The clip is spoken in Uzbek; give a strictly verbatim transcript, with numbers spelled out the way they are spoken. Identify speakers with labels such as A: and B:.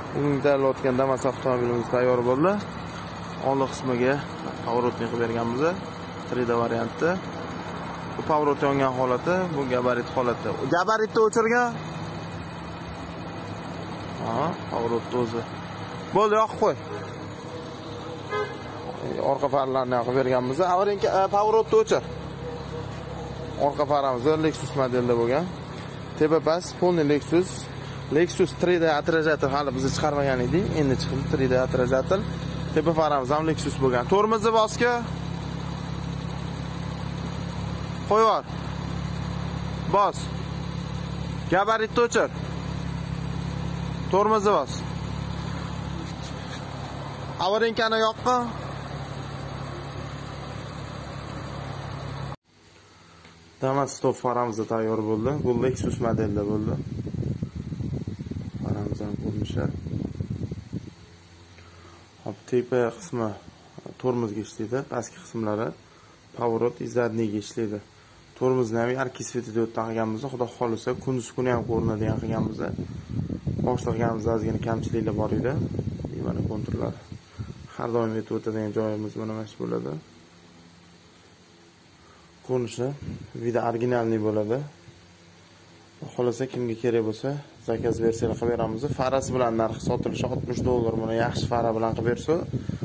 A: Bugun tayyorlayotgan Damas avtomobilimiz tayyor bo'ldi. Old qismiga pavorotni qilib berganmiz. uch D varianti. Bu pavorot yongan holati, bu gabarit holati. Gabaritni o'chirgan. Ha, pavorotni o'zi. Bo'ldi, yoqib qo'y. Orqa farlarni yoqib berganmiz. Avvalingi pavorotni o'chir. Orqa faramiz Lexus modelida bo'lgan. Tepa pas полный Lexus. Lexus uch D attrajator hali biz chiqarmagan edik. Endi chiqdi uch D attrajator. Tepa faramiz ham Lexus bo'lgan. Tormozni bosga. Qo'y bor. Bos. Gabaritni o'chir. Tormozni bos. Avarinkani yoqqa. Damas stop faramiz da tayyor bo'ldi. Bu Lexus modelida bo'ldi. Faramiz ham ko'rinishi. Hop, tepa qismi tormozga ishlaydi, pastki qismlari pavorot izdadniga ishlaydi. Tormozni ham yarki svetida o'tdan qilganmiz. Xudo xolisa kunduz kuni ham ko'rinadigan qilganmiz. Boshqa qilganimizda ozgina kamchiliklar bor edi. Mana kontrollar. Har doim o'tib o'tadigan joyimiz mana mana shu bo'ladi. Ko'rinishi vida originalniy bo'ladi. Xolasa kimga kerak bo'lsa, zakaz versiyalar qilib beramiz. Farasi bilan narxi sotilishi oltmish dollar. Mana yaxshi fara bilan qilib bersa,